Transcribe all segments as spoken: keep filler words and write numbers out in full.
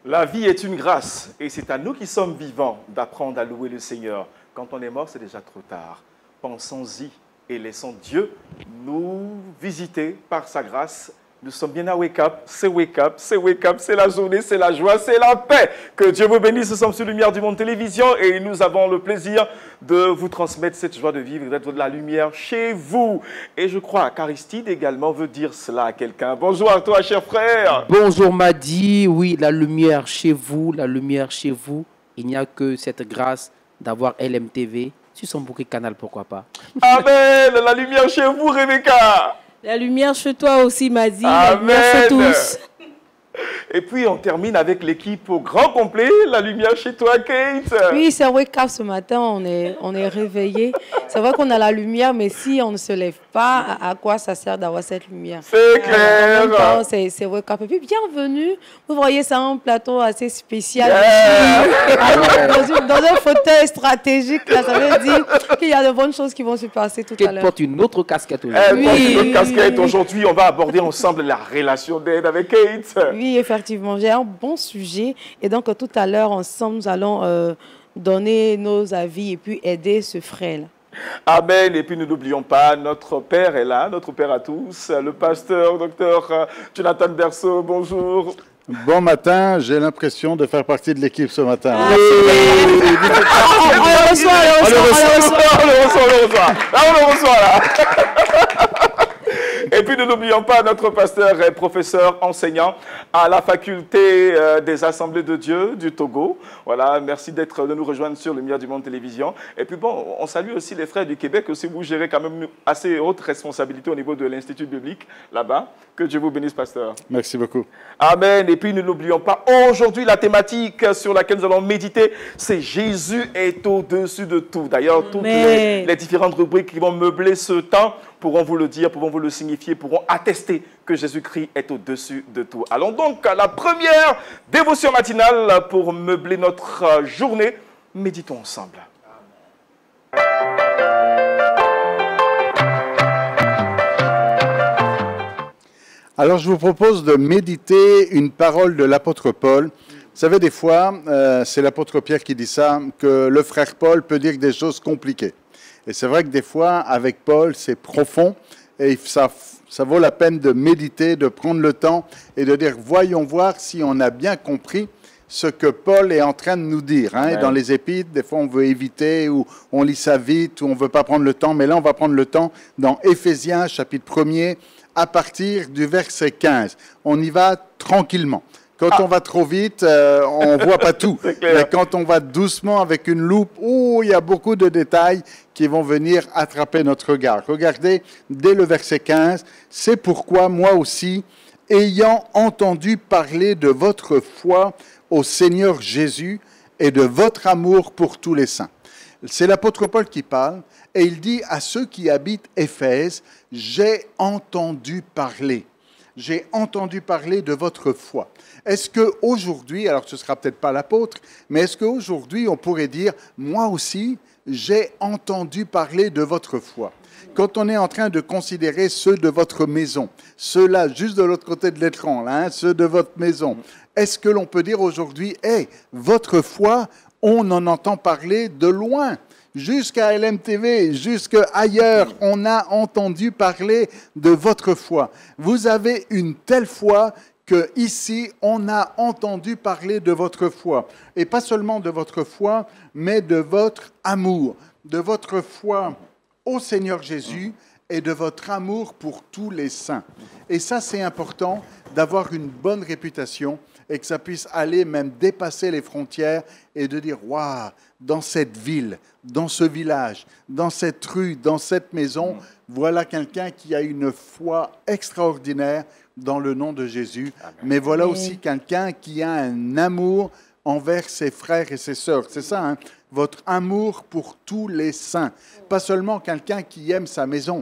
La vie est une grâce et c'est à nous qui sommes vivants d'apprendre à louer le Seigneur. Quand on est mort, c'est déjà trop tard. Pensons-y et laissons Dieu nous visiter par sa grâce. Nous sommes bien à Wake Up, c'est Wake Up, c'est Wake Up, c'est la journée, c'est la joie, c'est la paix. Que Dieu vous bénisse, nous sommes sur Lumière du Monde Télévision et nous avons le plaisir de vous transmettre cette joie de vivre et d'être de la lumière chez vous. Et je crois qu'Aristide également veut dire cela à quelqu'un. Bonjour à toi, cher frère. Bonjour Madi, oui, la lumière chez vous, la lumière chez vous. Il n'y a que cette grâce d'avoir L M T V sur son bouquet canal, pourquoi pas. Amen, la lumière chez vous, Rebecca. La lumière chez toi aussi, Madi. Amen. La lumière chez tous. Et puis, on termine avec l'équipe au grand complet. La lumière chez toi, Kate. Oui, c'est Wake Up ce matin. On est, on est réveillés. C'est vrai qu'on a la lumière, mais si on ne se lève pas, à, à quoi ça sert d'avoir cette lumière? C'est clair. Euh, c'est Wake Up. Et puis, bienvenue. Vous voyez, c'est un plateau assez spécial. Yeah. Dans, une, dans un fauteuil stratégique, là, ça veut dire qu'il y a de bonnes choses qui vont se passer tout Kate à l'heure. porte une autre casquette aujourd'hui. Elle porte Oui, une autre oui, casquette. oui. Aujourd'hui, on va aborder ensemble la relation d'aide avec Kate. Oui, effectivement, j'ai un bon sujet. Et donc, tout à l'heure, ensemble, nous allons euh, donner nos avis et puis aider ce frère-là. Amen. Et puis, nous n'oublions pas, notre Père est là, notre Père à tous, le pasteur, docteur Jonathan Berceau. Bonjour. Bon matin, j'ai l'impression de faire partie de l'équipe ce matin. Ah, oui. On le reçoit, on le reçoit, on le reçoit, on le reçoit. Là, on le reçoit, là. Et puis, nous n'oublions pas, notre pasteur est professeur enseignant à la faculté euh, des Assemblées de Dieu du Togo. Voilà, merci d'être de nous rejoindre sur Lumière du Monde Télévision. Et puis, bon, on salue aussi les frères du Québec, aussi vous gérez quand même assez haute responsabilité au niveau de l'Institut biblique, là-bas. Que Dieu vous bénisse, pasteur. Merci beaucoup. Amen. Et puis, nous n'oublions pas, aujourd'hui, la thématique sur laquelle nous allons méditer, c'est Jésus est au-dessus de tout. D'ailleurs, toutes les, les différentes rubriques qui vont meubler ce temps pourront vous le dire, pourront vous le signifier, pourront attester que Jésus-Christ est au-dessus de tout. Allons donc à la première dévotion matinale pour meubler notre journée. Méditons ensemble. Alors, je vous propose de méditer une parole de l'apôtre Paul. Vous savez, des fois, euh, c'est l'apôtre Pierre qui dit ça, que le frère Paul peut dire des choses compliquées. Et c'est vrai que des fois, avec Paul, c'est profond et ça, ça vaut la peine de méditer, de prendre le temps et de dire, voyons voir si on a bien compris ce que Paul est en train de nous dire. Hein. Ouais. Et dans les épîtres, des fois, on veut éviter ou on lit ça vite ou on ne veut pas prendre le temps. Mais là, on va prendre le temps dans Éphésiens, chapitre premier, à partir du verset quinze. On y va tranquillement. Quand ah. on va trop vite, euh, on ne voit pas tout. Mais quand on va doucement avec une loupe, oh, il y a beaucoup de détails qui vont venir attraper notre regard. Regardez, dès le verset quinze, « C'est pourquoi moi aussi, ayant entendu parler de votre foi au Seigneur Jésus et de votre amour pour tous les saints. » C'est l'apôtre Paul qui parle et il dit à ceux qui habitent Éphèse, « J'ai entendu parler. » J'ai entendu parler de votre foi. Est-ce qu'aujourd'hui, alors ce ne sera peut-être pas l'apôtre, mais est-ce qu'aujourd'hui on pourrait dire, moi aussi, j'ai entendu parler de votre foi. Quand on est en train de considérer ceux de votre maison, ceux-là juste de l'autre côté de l'écran, là, hein, ceux de votre maison, est-ce que l'on peut dire aujourd'hui, hey, votre foi, on en entend parler de loin. Jusqu'à L M T V, jusqu'à ailleurs, on a entendu parler de votre foi. Vous avez une telle foi qu'ici, on a entendu parler de votre foi. Et pas seulement de votre foi, mais de votre amour, de votre foi au Seigneur Jésus et de votre amour pour tous les saints. Et ça, c'est important d'avoir une bonne réputation et que ça puisse aller même dépasser les frontières et de dire « Waouh, dans cette ville, dans ce village, dans cette rue, dans cette maison, voilà quelqu'un qui a une foi extraordinaire dans le nom de Jésus. Amen. Mais voilà aussi quelqu'un qui a un amour envers ses frères et ses sœurs. C'est ça, hein? Votre amour pour tous les saints. Pas seulement quelqu'un qui aime sa maison,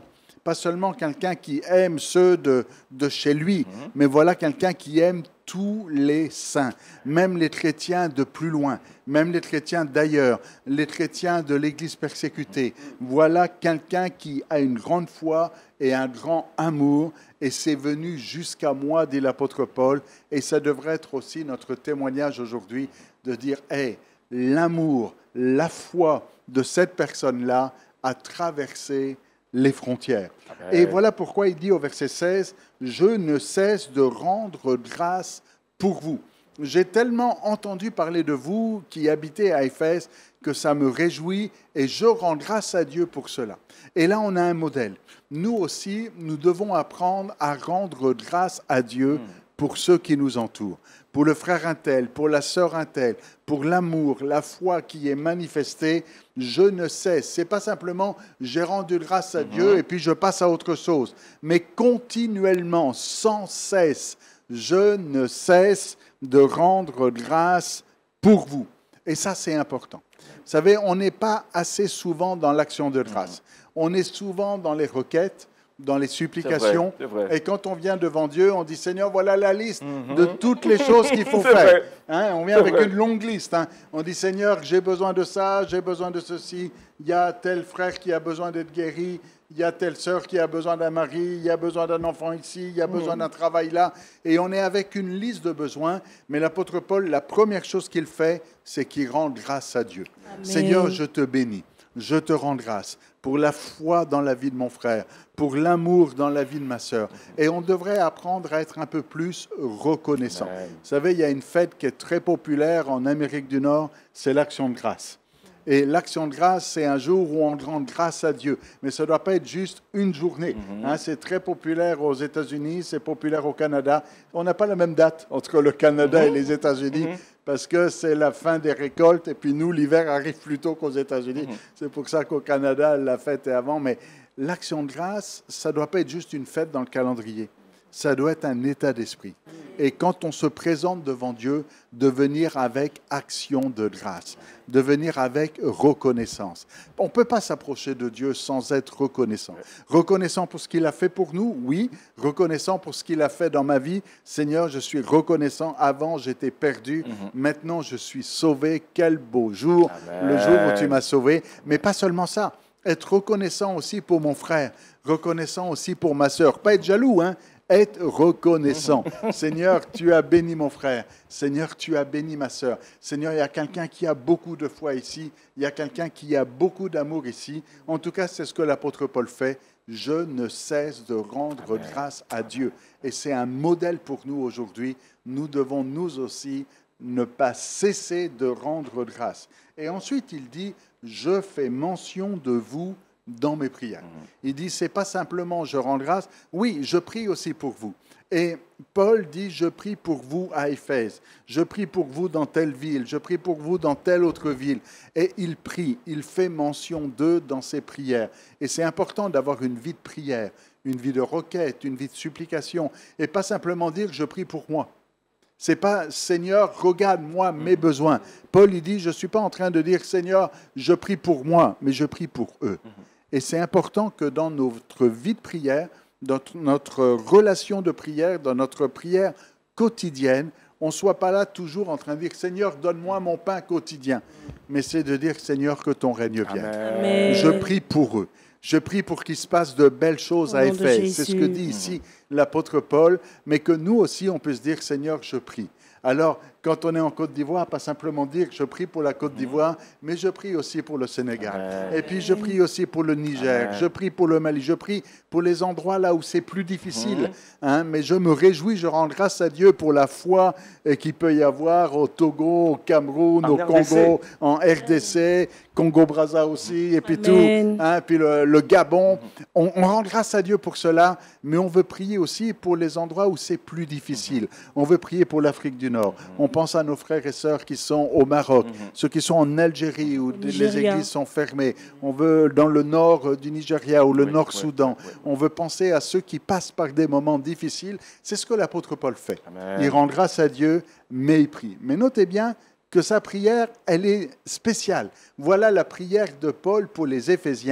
pas seulement quelqu'un qui aime ceux de, de chez lui, mm-hmm. mais voilà quelqu'un qui aime tous les saints, même les chrétiens de plus loin, même les chrétiens d'ailleurs, les chrétiens de l'Église persécutée. Voilà quelqu'un qui a une grande foi et un grand amour, et c'est venu jusqu'à moi, dit l'apôtre Paul, et ça devrait être aussi notre témoignage aujourd'hui, de dire, hey, l'amour, la foi de cette personne-là a traversé les frontières. Amen. Et voilà pourquoi il dit au verset seize, « Je ne cesse de rendre grâce pour vous. » J'ai tellement entendu parler de vous qui habitez à Éphèse que ça me réjouit et je rends grâce à Dieu pour cela. Et là, on a un modèle. Nous aussi, nous devons apprendre à rendre grâce à Dieu pour ceux qui nous entourent, pour le frère un tel, pour la sœur un tel, pour l'amour, la foi qui est manifestée. Je ne cesse. Ce n'est pas simplement j'ai rendu grâce à Dieu et puis je passe à autre chose, mais continuellement, sans cesse, je ne cesse de rendre grâce pour vous. Et ça, c'est important. Vous savez, on n'est pas assez souvent dans l'action de grâce. On est souvent dans les requêtes, dans les supplications. C'est vrai, c'est vrai. Et quand on vient devant Dieu, on dit, Seigneur, voilà la liste mm-hmm. de toutes les choses qu'il faut faire. Hein, on vient c'est avec vrai. Une longue liste. Hein. On dit, Seigneur, j'ai besoin de ça, j'ai besoin de ceci. Il y a tel frère qui a besoin d'être guéri. Il y a telle sœur qui a besoin d'un mari, il y a besoin d'un enfant ici, il y a besoin d'un travail là. Et on est avec une liste de besoins. Mais l'apôtre Paul, la première chose qu'il fait, c'est qu'il rend grâce à Dieu. Amen. Seigneur, je te bénis. Je te rends grâce pour la foi dans la vie de mon frère, pour l'amour dans la vie de ma sœur. Et on devrait apprendre à être un peu plus reconnaissant. Amen. Vous savez, il y a une fête qui est très populaire en Amérique du Nord, c'est l'Action de grâce. Et l'Action de grâce, c'est un jour où on rend grâce à Dieu. Mais ça ne doit pas être juste une journée. Mm-hmm. Hein, c'est très populaire aux États-Unis, c'est populaire au Canada. On n'a pas la même date entre le Canada mm-hmm. et les États-Unis mm-hmm. parce que c'est la fin des récoltes. Et puis nous, l'hiver arrive plus tôt qu'aux États-Unis. Mm-hmm. C'est pour ça qu'au Canada, la fête est avant. Mais l'Action de grâce, ça ne doit pas être juste une fête dans le calendrier. Ça doit être un état d'esprit. Et quand on se présente devant Dieu, de venir avec action de grâce, de venir avec reconnaissance. On ne peut pas s'approcher de Dieu sans être reconnaissant. Reconnaissant pour ce qu'il a fait pour nous, oui. Reconnaissant pour ce qu'il a fait dans ma vie. Seigneur, je suis reconnaissant. Avant, j'étais perdu. Mm-hmm. Maintenant, je suis sauvé. Quel beau jour, Amen. Le jour où tu m'as sauvé. Mais pas seulement ça. Être reconnaissant aussi pour mon frère. Reconnaissant aussi pour ma sœur. Pas être jaloux, hein. Être reconnaissant. Seigneur, tu as béni mon frère. Seigneur, tu as béni ma sœur. Seigneur, il y a quelqu'un qui a beaucoup de foi ici. Il y a quelqu'un qui a beaucoup d'amour ici. En tout cas, c'est ce que l'apôtre Paul fait. Je ne cesse de rendre Amen. Grâce à Dieu. Et c'est un modèle pour nous aujourd'hui. Nous devons nous aussi ne pas cesser de rendre grâce. Et ensuite, il dit, je fais mention de vous dans mes prières. Il dit, c'est pas simplement je rends grâce, oui, je prie aussi pour vous. Et Paul dit, je prie pour vous à Éphèse, je prie pour vous dans telle ville, je prie pour vous dans telle autre ville. Et il prie, il fait mention d'eux dans ses prières. Et c'est important d'avoir une vie de prière, une vie de requête, une vie de supplication, et pas simplement dire, je prie pour moi. C'est pas, Seigneur, regarde-moi mes besoins. Paul, il dit, je ne suis pas en train de dire, Seigneur, je prie pour moi, mais je prie pour eux. Et c'est important que dans notre vie de prière, dans notre relation de prière, dans notre prière quotidienne, on ne soit pas là toujours en train de dire, Seigneur, donne-moi mon pain quotidien. Mais c'est de dire, Seigneur, que ton règne vienne. Amen. Je prie pour eux. Je prie pour qu'il se passe de belles choses à Éphèse. C'est ce que dit ici l'apôtre Paul, mais que nous aussi, on peut se dire, Seigneur, je prie. Alors, quand on est en Côte d'Ivoire, pas simplement dire je prie pour la Côte d'Ivoire, mais je prie aussi pour le Sénégal. Amen. Et puis je prie aussi pour le Niger, Amen. Je prie pour le Mali, je prie pour les endroits là où c'est plus difficile. Hein, mais je me réjouis, je rends grâce à Dieu pour la foi qu'il peut y avoir au Togo, au Cameroun, en au R D C. Congo, en R D C, Congo-Brazza aussi, et puis Amen. Tout, hein, puis le, le Gabon. On, on rend grâce à Dieu pour cela, mais on veut prier aussi pour les endroits où c'est plus difficile. On veut prier pour l'Afrique du Nord. On pense à nos frères et sœurs qui sont au Maroc, mm-hmm. ceux qui sont en Algérie où Nigeria. Les églises sont fermées. On veut dans le nord du Nigeria ou le oui, nord-Soudan. Oui, oui, oui. On veut penser à ceux qui passent par des moments difficiles. C'est ce que l'apôtre Paul fait. Amen. Il rend grâce à Dieu, mais il prie. Mais notez bien que sa prière, elle est spéciale. Voilà la prière de Paul pour les Éphésiens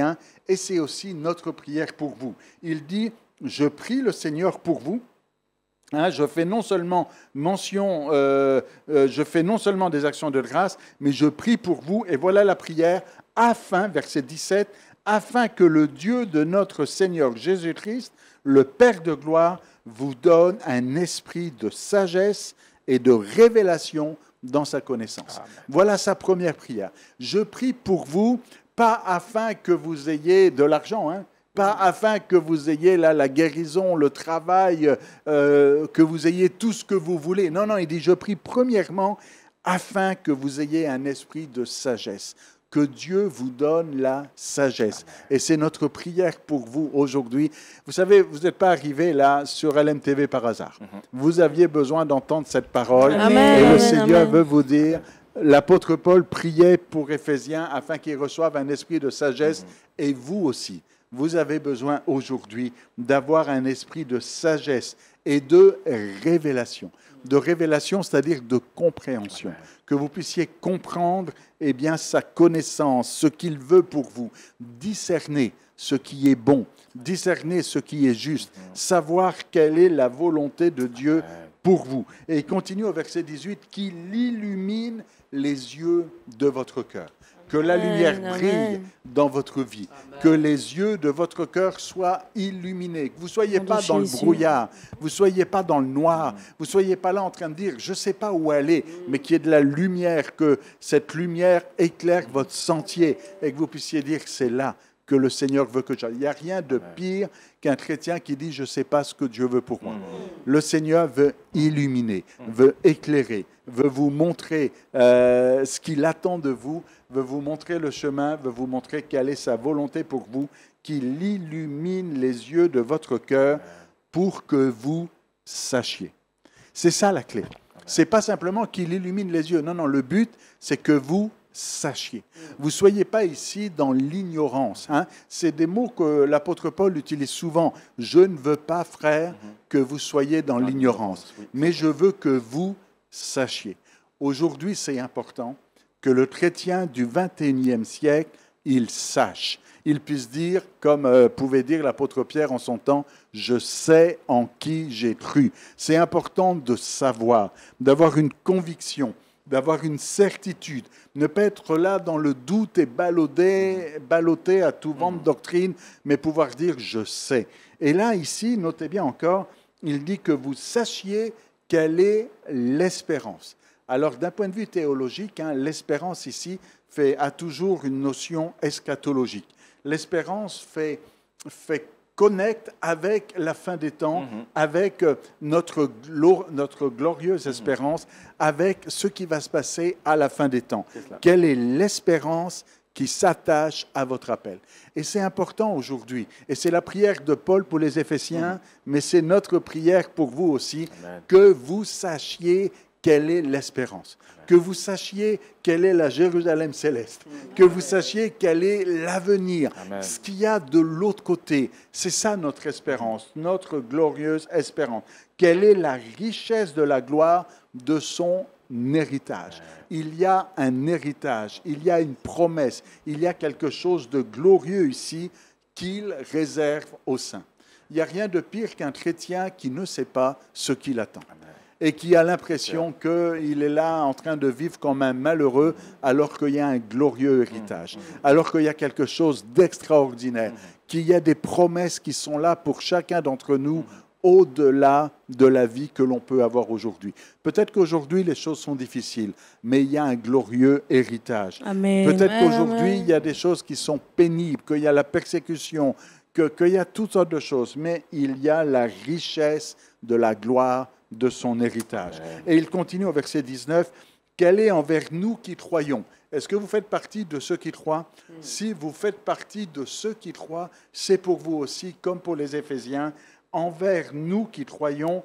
et c'est aussi notre prière pour vous. Il dit, je prie le Seigneur pour vous. Hein, je fais non seulement mention, euh, euh, je fais non seulement des actions de grâce, mais je prie pour vous. Et voilà la prière, afin, verset dix-sept, afin que le Dieu de notre Seigneur Jésus-Christ, le Père de gloire, vous donne un esprit de sagesse et de révélation dans sa connaissance. Amen. Voilà sa première prière. Je prie pour vous, pas afin que vous ayez de l'argent, hein, pas afin que vous ayez là, la guérison, le travail, euh, que vous ayez tout ce que vous voulez. Non, non, il dit, je prie premièrement afin que vous ayez un esprit de sagesse. Que Dieu vous donne la sagesse. Et c'est notre prière pour vous aujourd'hui. Vous savez, vous n'êtes pas arrivé là sur L M T V par hasard. Mm-hmm. Vous aviez besoin d'entendre cette parole. Amen. Et le Amen. Seigneur Amen. veut vous dire, l'apôtre Paul priait pour Éphésiens afin qu'ils reçoivent un esprit de sagesse. Mm-hmm. Et vous aussi, vous avez besoin aujourd'hui d'avoir un esprit de sagesse et de révélation. De révélation, c'est-à-dire de compréhension. Amen. Que vous puissiez comprendre eh bien, sa connaissance, ce qu'il veut pour vous, discerner ce qui est bon, discerner ce qui est juste, savoir quelle est la volonté de Dieu pour vous. Et il continue au verset dix-huit, qu'il illumine les yeux de votre cœur. Que la lumière brille Amen. Dans votre vie, Amen. Que les yeux de votre cœur soient illuminés, que vous ne soyez pas dans le brouillard, vous ne soyez pas dans le noir, vous ne soyez pas là en train de dire « je ne sais pas où aller », mais qu'il y ait de la lumière, que cette lumière éclaire votre sentier et que vous puissiez dire « c'est là que le Seigneur veut que j'aille ». Il n'y a rien de pire qu'un chrétien qui dit « je ne sais pas ce que Dieu veut pour moi ». Le Seigneur veut illuminer, veut éclairer, veut vous montrer euh, ce qu'il attend de vous, veut vous montrer le chemin, veut vous montrer quelle est sa volonté pour vous, qu'il illumine les yeux de votre cœur pour que vous sachiez. C'est ça la clé. Ce n'est pas simplement qu'il illumine les yeux. Non, non, le but, c'est que vous sachiez. Vous ne soyez pas ici dans l'ignorance. Hein. C'est des mots que l'apôtre Paul utilise souvent. Je ne veux pas, frère, que vous soyez dans l'ignorance, mais je veux que vous sachiez. Aujourd'hui, c'est important que le chrétien du vingt et unième siècle, il sache. Il puisse dire, comme euh, pouvait dire l'apôtre Pierre en son temps, « Je sais en qui j'ai cru ». C'est important de savoir, d'avoir une conviction, d'avoir une certitude, ne pas être là dans le doute et ballotté, ballotté à tout vent de doctrine, mais pouvoir dire « Je sais ». Et là, ici, notez bien encore, il dit que vous sachiez quelle est l'espérance. Alors, d'un point de vue théologique, hein, l'espérance ici fait, a toujours une notion eschatologique. L'espérance fait, fait connecte avec la fin des temps, mm-hmm. avec notre, notre glorieuse espérance, mm-hmm. avec ce qui va se passer à la fin des temps. Quelle est l'espérance qui s'attache à votre appel? Et c'est important aujourd'hui. Et c'est la prière de Paul pour les Éphésiens, mm-hmm. mais c'est notre prière pour vous aussi, Amen. Que vous sachiez quelle est l'espérance, que vous sachiez quelle est la Jérusalem céleste, que vous sachiez quel est l'avenir, Amen. Ce qu'il y a de l'autre côté. C'est ça notre espérance, notre glorieuse espérance. Quelle est la richesse de la gloire de son héritage? Il y a un héritage, il y a une promesse, il y a quelque chose de glorieux ici qu'il réserve aux saints. Il n'y a rien de pire qu'un chrétien qui ne sait pas ce qu'il attend. Amen. Et qui a l'impression qu'il est là en train de vivre comme un malheureux alors qu'il y a un glorieux héritage, alors qu'il y a quelque chose d'extraordinaire, qu'il y a des promesses qui sont là pour chacun d'entre nous au-delà de la vie que l'on peut avoir aujourd'hui. Peut-être qu'aujourd'hui, les choses sont difficiles, mais il y a un glorieux héritage. Amen. Peut-être qu'aujourd'hui, il y a des choses qui sont pénibles, qu'il y a la persécution, que, qu'il y a toutes sortes de choses, mais il y a la richesse de la gloire de son héritage. Amen. Et il continue au verset dix-neuf, « Quel est envers nous qui croyons ?» Est-ce que vous faites partie de ceux qui croient? Mm. Si vous faites partie de ceux qui croient, c'est pour vous aussi, comme pour les Éphésiens, envers nous qui croyons,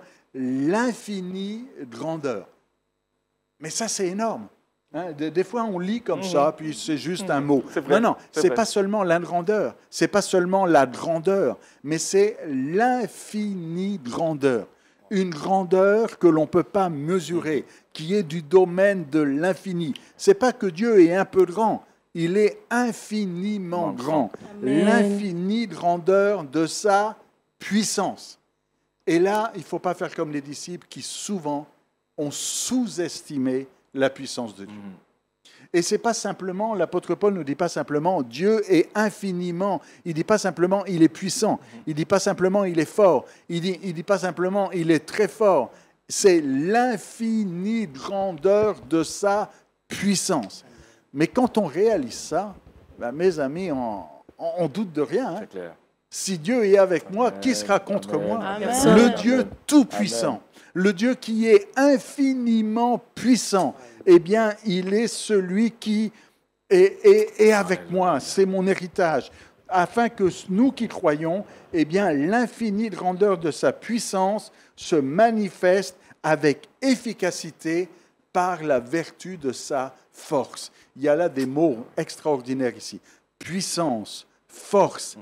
l'infinie grandeur. Mais ça, c'est énorme. Hein? Des, des fois, on lit comme mmh. ça, puis c'est juste mmh. un mot. Non, non, c'est, c'est pas seulement la grandeur, c'est pas seulement la grandeur, mais c'est l'infinie grandeur. Une grandeur que l'on ne peut pas mesurer, qui est du domaine de l'infini. Ce n'est pas que Dieu est un peu grand, Il est infiniment Amen. grand. Amen. L'infinie grandeur de sa puissance. Et là, il ne faut pas faire comme les disciples qui souvent ont sous-estimé la puissance de Dieu. Mm. Et c'est pas simplement, l'apôtre Paul ne dit pas simplement Dieu est infiniment, il ne dit pas simplement il est puissant, il ne dit pas simplement il est fort, il ne dit, il dit pas simplement il est très fort. C'est l'infinie grandeur de sa puissance. Mais quand on réalise ça, ben mes amis, on, on, on doute de rien. Hein. C'est clair. Si Dieu est avec moi, Amen. qui sera contre Amen. moi? Amen. Le Dieu tout-puissant, le Dieu qui est infiniment puissant, eh bien, il est celui qui est, est, est avec moi. C'est mon héritage. Afin que nous qui croyons, eh bien, l'infinie grandeur de sa puissance se manifeste avec efficacité par la vertu de sa force. Il y a là des mots extraordinaires ici. Puissance, force,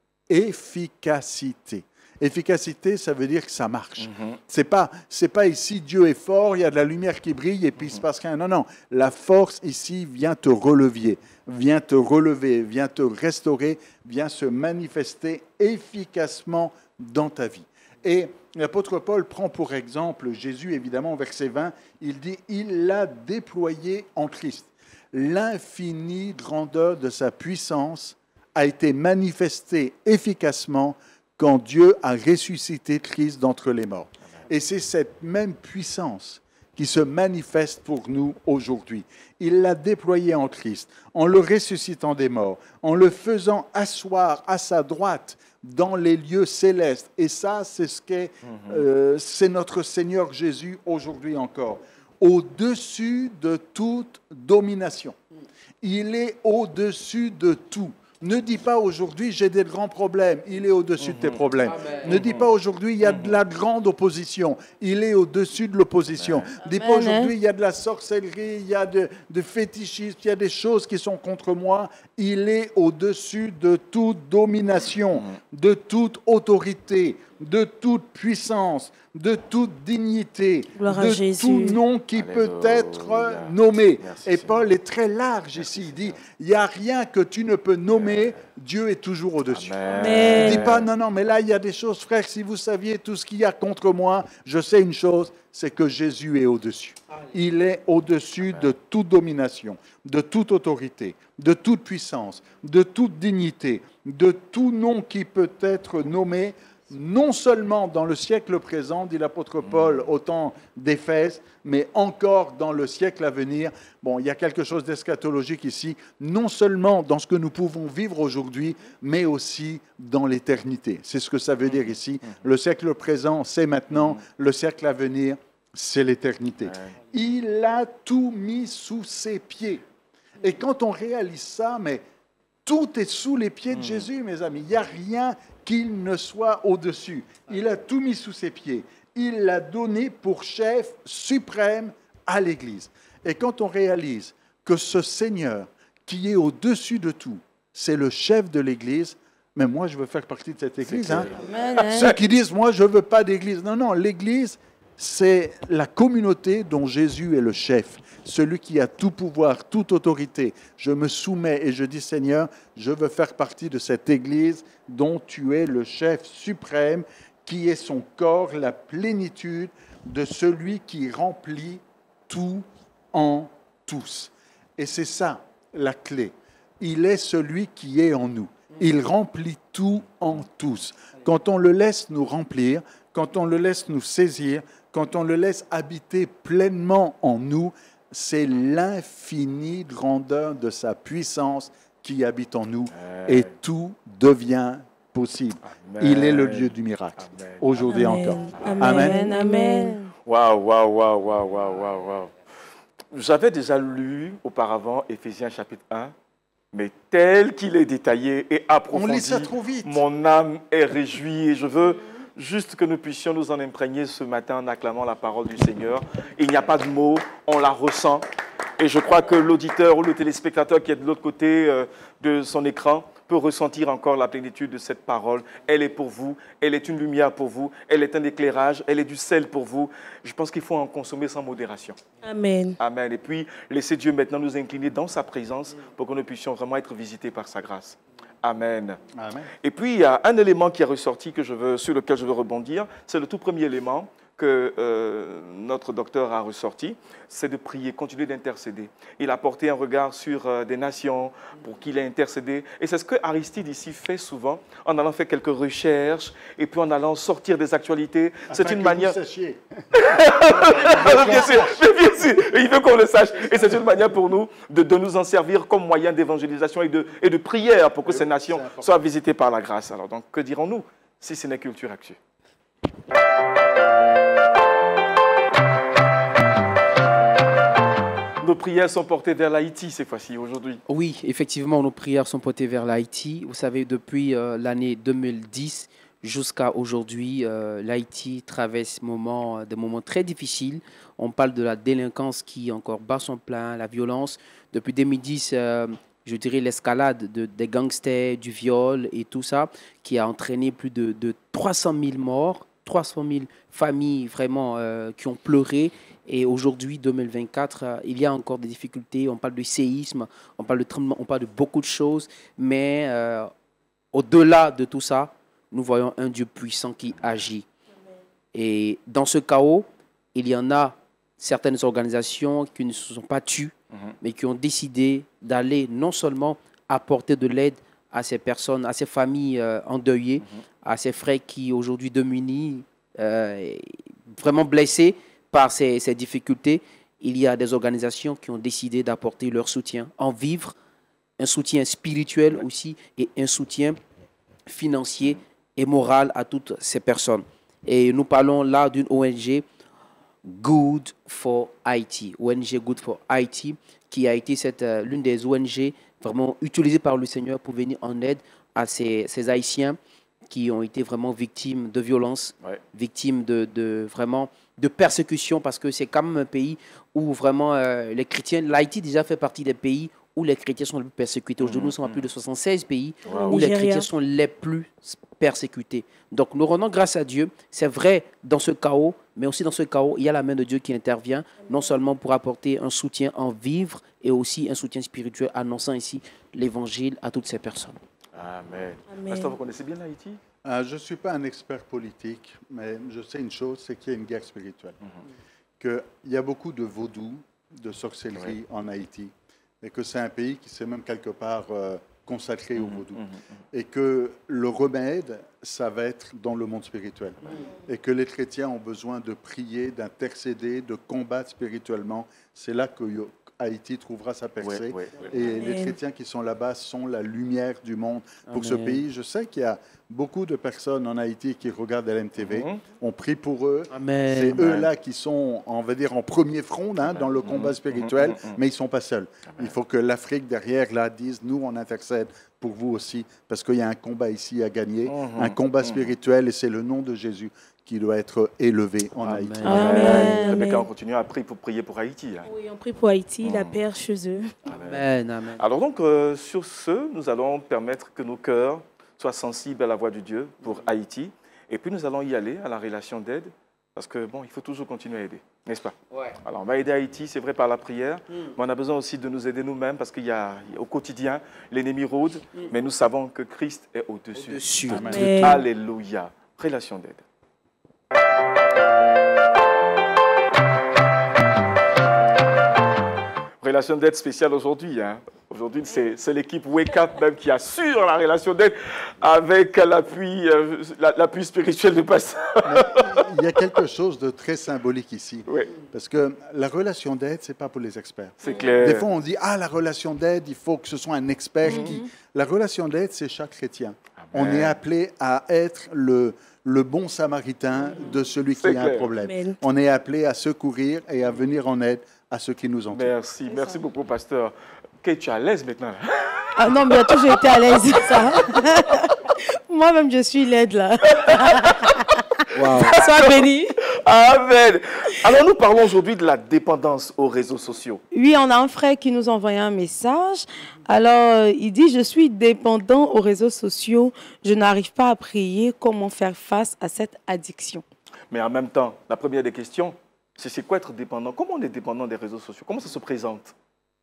efficacité. Efficacité, ça veut dire que ça marche. Mm-hmm. C'est pas, c'est pas ici Dieu est fort, il y a de la lumière qui brille et puis il se passe rien. Non, non. La force ici vient te relever, vient te relever, vient te restaurer, vient se manifester efficacement dans ta vie. Et l'apôtre Paul prend pour exemple Jésus, évidemment, au verset vingt, il dit « Il l'a déployé en Christ. L'infinie grandeur de sa puissance a été manifestée efficacement quand Dieu a ressuscité Christ d'entre les morts. » Et c'est cette même puissance qui se manifeste pour nous aujourd'hui. Il l'a déployé en Christ, en le ressuscitant des morts, en le faisant asseoir à sa droite dans les lieux célestes. Et ça, c'est ce qu'est, euh, c'est notre Seigneur Jésus aujourd'hui encore. Au-dessus de toute domination. Il est au-dessus de tout. Ne dis pas aujourd'hui, j'ai des grands problèmes. Il est au-dessus de tes problèmes. Amen. Ne dis pas aujourd'hui, il y a de la grande opposition. Il est au-dessus de l'opposition. Ne dis pas Amen. aujourd'hui, il y a de la sorcellerie, il y a de, de fétichisme, il y a des choses qui sont contre moi. Il est au-dessus de toute domination, de toute autorité, de toute puissance, de toute dignité, Gloire à de Jésus. tout nom qui Alléluia. peut être nommé. Merci, Et Seigneur. Paul est très large ici. Il dit, il n'y a rien que tu ne peux nommer, Dieu est toujours au-dessus. Amen. Ne dis pas, non, non, mais là, il y a des choses, frère, si vous saviez tout ce qu'il y a contre moi, je sais une chose, c'est que Jésus est au-dessus. Il est au-dessus de toute domination, de toute autorité, de toute puissance, de toute dignité, de tout nom qui peut être nommé, non seulement dans le siècle présent, dit l'apôtre Paul au temps d'Éphèse, mais encore dans le siècle à venir. Bon, il y a quelque chose d'eschatologique ici, non seulement dans ce que nous pouvons vivre aujourd'hui, mais aussi dans l'éternité. C'est ce que ça veut dire ici. Le siècle présent, c'est maintenant. Le siècle à venir, c'est l'éternité. Il a tout mis sous ses pieds. Et quand on réalise ça, mais tout est sous les pieds de Jésus, mes amis. Il n'y a rien qu'il ne soit au-dessus. Il a tout mis sous ses pieds. Il l'a donné pour chef suprême à l'Église. Et quand on réalise que ce Seigneur qui est au-dessus de tout, c'est le chef de l'Église, mais moi je veux faire partie de cette Église. Hein. Amen, hein. Ceux qui disent, moi je ne veux pas d'Église. Non, non, l'Église, c'est la communauté dont Jésus est le chef, celui qui a tout pouvoir, toute autorité. Je me soumets et je dis, Seigneur, je veux faire partie de cette Église dont tu es le chef suprême, qui est son corps, la plénitude de celui qui remplit tout en tous. Et c'est ça la clé. Il est celui qui est en nous. Il remplit tout en tous. Quand on le laisse nous remplir, quand on le laisse nous saisir, quand on le laisse habiter pleinement en nous, c'est l'infinie grandeur de sa puissance qui habite en nous et tout devient possible. Amen. Il est le Dieu du miracle, Amen. aujourd'hui Amen. encore. Amen. Amen. Amen. Waouh, waouh, waouh, waouh, waouh, waouh, waouh. J'avais déjà lu auparavant Éphésiens chapitre un, mais tel qu'il est détaillé et On approfondi, lit ça trop vite. mon âme est réjouie et je veux juste que nous puissions nous en imprégner ce matin en acclamant la parole du Seigneur. Il n'y a pas de mots, on la ressent. Et je crois que l'auditeur ou le téléspectateur qui est de l'autre côté euh, de son écran peut ressentir encore la plénitude de cette parole. Elle est pour vous, elle est une lumière pour vous, elle est un éclairage, elle est du sel pour vous. Je pense qu'il faut en consommer sans modération. Amen. Amen. Et puis, laissez Dieu maintenant nous incliner dans sa présence pour que nous puissions vraiment être visités par sa grâce. Amen. Amen. Et puis, il y a un élément qui est ressorti que je veux, sur lequel je veux rebondir. C'est le tout premier élément que euh, notre docteur a ressorti, c'est de prier, continuer d'intercéder. Il a porté un regard sur euh, des nations pour qu'il ait intercédé. Et c'est ce que Aristide ici fait souvent, en allant faire quelques recherches et puis en allant sortir des actualités. C'est une manière... bien sûr, bien sûr, il veut qu'on le sache. Et c'est une manière pour nous de, de nous en servir comme moyen d'évangélisation et de, et de prière pour que ces nations soient visitées par la grâce. Alors donc, que dirons-nous si ce n'est Culture Actu? Nos prières sont portées vers l'Haïti cette fois-ci, aujourd'hui. Oui, effectivement, nos prières sont portées vers l'Haïti. Vous savez, depuis euh, l'année deux mille dix jusqu'à aujourd'hui, euh, l'Haïti traverse moment, euh, des moments très difficiles. On parle de la délinquance qui encore bat son plein, la violence. Depuis deux mille dix, euh, je dirais l'escalade de, des gangsters, du viol et tout ça, qui a entraîné plus de, de trois cent mille morts, trois cent mille familles vraiment euh, qui ont pleuré. Et aujourd'hui, deux mille vingt-quatre, euh, il y a encore des difficultés. On parle de séisme, on parle de tremblement, on parle de beaucoup de choses. Mais euh, au-delà de tout ça, nous voyons un Dieu puissant qui agit. Et dans ce chaos, il y en a certaines organisations qui ne se sont pas tues, mmh. mais qui ont décidé d'aller non seulement apporter de l'aide à ces personnes, à ces familles euh, endeuillées, mmh. à ces frères qui aujourd'hui démunis, euh, vraiment blessés par ces, ces difficultés. Il y a des organisations qui ont décidé d'apporter leur soutien en vivre, un soutien spirituel aussi et un soutien financier et moral à toutes ces personnes. Et nous parlons là d'une O N G Good for Haiti, O N G Good for Haiti, qui a été cette, euh, l'une des O N G vraiment utilisées par le Seigneur pour venir en aide à ces, ces Haïtiens qui ont été vraiment victimes de violences, ouais. victimes de, de, vraiment, de persécutions, parce que c'est quand même un pays où vraiment euh, les chrétiens, l'Haïti déjà fait partie des pays où les chrétiens sont les plus persécutés. Aujourd'hui, mmh, nous sommes à plus de soixante-seize pays wow. où Nigeria. les chrétiens sont les plus persécutés. Donc, nous rendons grâce à Dieu. C'est vrai dans ce chaos, mais aussi dans ce chaos, il y a la main de Dieu qui intervient, non seulement pour apporter un soutien en vivre, et aussi un soutien spirituel, annonçant ici l'évangile à toutes ces personnes. Amen. Amen. Pasteur, vous connaissez bien l'Haïti? euh, Je ne suis pas un expert politique, mais je sais une chose, c'est qu'il y a une guerre spirituelle. Mm-hmm. Qu'il y a beaucoup de vaudou, de sorcellerie oui. en Haïti, et que c'est un pays qui s'est même quelque part euh, consacré mmh, au vaudou. Mmh, mmh. Et que le remède, ça va être dans le monde spirituel. Mmh. Et que les chrétiens ont besoin de prier, d'intercéder, de combattre spirituellement. C'est là que Haïti trouvera sa percée. Ouais, ouais, ouais. Et Amen. Les chrétiens qui sont là-bas sont la lumière du monde pour Amen. Ce pays. Je sais qu'il y a beaucoup de personnes en Haïti qui regardent L M T V. Mmh. On prie pour eux. Amen. C'est Amen. Eux-là qui sont, on va dire, en premier front hein, dans le combat spirituel, mmh. mais ils ne sont pas seuls. Amen. Il faut que l'Afrique derrière là dise, nous, on intercède pour vous aussi, parce qu'il y a un combat ici à gagner, mmh. un combat spirituel, et c'est le nom de Jésus qui doit être élevé en Amen. Haïti. Amen. Rebecca, on continue à prier pour prier pour Haïti. Hein. Oui, on prie pour Haïti, mmh. la paix chez eux. Amen. Amen. Alors donc, euh, sur ce, nous allons permettre que nos cœurs soient sensibles à la voix de Dieu pour Haïti. Et puis nous allons y aller à la relation d'aide, parce que bon, il faut toujours continuer à aider, n'est-ce pas? Ouais. Alors on va aider Haïti, c'est vrai, par la prière, mmh. mais on a besoin aussi de nous aider nous-mêmes, parce qu'il y a au quotidien, l'ennemi rôde, mmh. mais nous savons que Christ est au-dessus. Au-dessus. De Alléluia. Relation d'aide. Relation d'aide spéciale aujourd'hui. Hein. Aujourd'hui, c'est l'équipe Wake Up même qui assure la relation d'aide avec l'appui euh, l'appui spirituel du pasteur. Il y a quelque chose de très symbolique ici. Oui. Parce que la relation d'aide, ce n'est pas pour les experts. C'est clair. Des fois, on dit, ah, la relation d'aide, il faut que ce soit un expert. Mm-hmm. qui... La relation d'aide, c'est chaque chrétien. Amen. On est appelé à être le... le bon samaritain de celui qui a un problème. Amen. On est appelé à secourir et à venir en aide à ceux qui nous entourent. Merci, merci beaucoup, pasteur. Que tu es à l'aise maintenant. Ah non, mais j'ai toujours été à l'aise, ça. Moi-même, je suis laide, là. Wow. Sois béni. Amen. Alors, nous parlons aujourd'hui de la dépendance aux réseaux sociaux. Oui, on a un frère qui nous a envoyé un message. Alors, il dit, je suis dépendant aux réseaux sociaux. Je n'arrive pas à prier. Comment faire face à cette addiction? Mais en même temps, la première des questions, c'est c'est quoi être dépendant? Comment on est dépendant des réseaux sociaux? Comment ça se présente?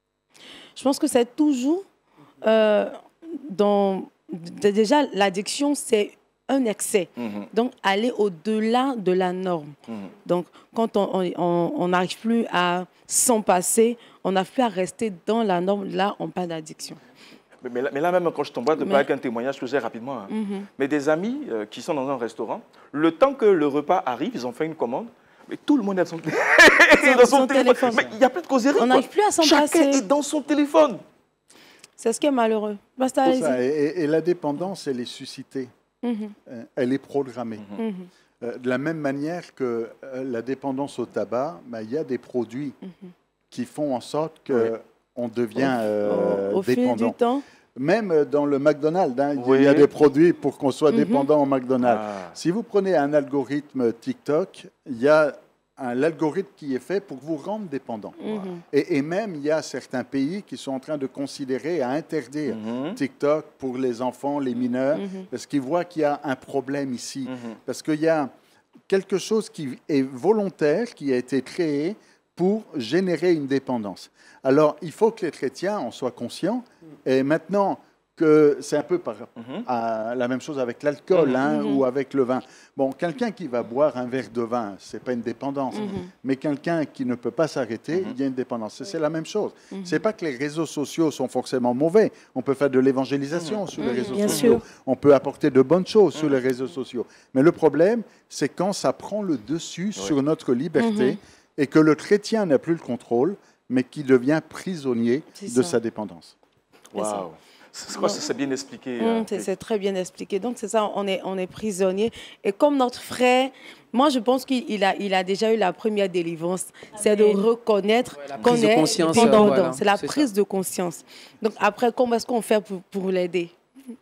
Je pense que c'est toujours euh, dans... Déjà, l'addiction, c'est un excès. Mm-hmm. Donc, aller au-delà de la norme. Mm-hmm. Donc, quand on n'arrive plus à s'en passer, on n'arrive plus à rester dans la norme, là, on parle d'addiction. Mais, mais, là, mais là, même quand je t'envoie de parler avec un témoignage que j'ai rapidement, hein. Mm-hmm. Mais des amis euh, qui sont dans un restaurant, le temps que le repas arrive, ils ont fait une commande, mais tout le monde est dans son, dans son, son téléphone. téléphone. Mais il n'y a plus de causerie. On n'arrive plus à s'en passer. Chacun est dans son téléphone. C'est ce qui est malheureux. Basta, ça, et, et la dépendance, elle est suscitée. Mm-hmm. euh, elle est programmée. Mm-hmm. euh, de la même manière que euh, la dépendance au tabac, ben, il y a des produits mm-hmm. qui font en sorte qu'on oui. devient euh, au, au dépendant. Fil du temps. Même dans le McDonald's, hein, oui. il y a des produits pour qu'on soit mm-hmm. dépendant au McDonald's. Ah. Si vous prenez un algorithme TikTok, il y a l'algorithme qui est fait pour vous rendre dépendant. Mm-hmm. Et, et même, il y a certains pays qui sont en train de considérer à interdire mm-hmm. TikTok pour les enfants, les mineurs, mm-hmm. parce qu'ils voient qu'il y a un problème ici. Mm-hmm. Parce qu'il y a quelque chose qui est volontaire, qui a été créé pour générer une dépendance. Alors, il faut que les chrétiens en soient conscients. Et maintenant que c'est un peu par, mm-hmm. à, la même chose avec l'alcool mm-hmm. hein, ou avec le vin. Bon, quelqu'un qui va boire un verre de vin, ce n'est pas une dépendance. Mm-hmm. Mais quelqu'un qui ne peut pas s'arrêter, mm-hmm. il y a une dépendance. C'est la même chose. Mm-hmm. Ce n'est pas que les réseaux sociaux sont forcément mauvais. On peut faire de l'évangélisation mm-hmm. sur les réseaux Bien sociaux. sûr. On peut apporter de bonnes choses mm-hmm. sur les réseaux sociaux. Mais le problème, c'est quand ça prend le dessus oui. sur notre liberté mm-hmm. et que le chrétien n'a plus le contrôle, mais qui devient prisonnier de sa dépendance. Waouh! Je crois que c'est bien expliqué. Mmh, euh, c'est très bien expliqué. Donc, c'est ça, on est, on est prisonnier. Et comme notre frère, moi, je pense qu'il a, il a déjà eu la première délivrance. C'est de reconnaître ouais, qu'on est dépendant. Euh, voilà, c'est la prise ça. de conscience. Donc, après, comment est-ce qu'on fait pour, pour l'aider?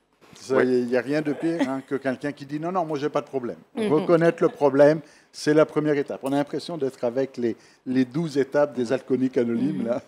Il n'y a rien de pire hein, que quelqu'un qui dit non, non, moi, je n'ai pas de problème. Mm-hmm. Reconnaître le problème, c'est la première étape. On a l'impression d'être avec les, les douze étapes des alcooliques anonymes, là.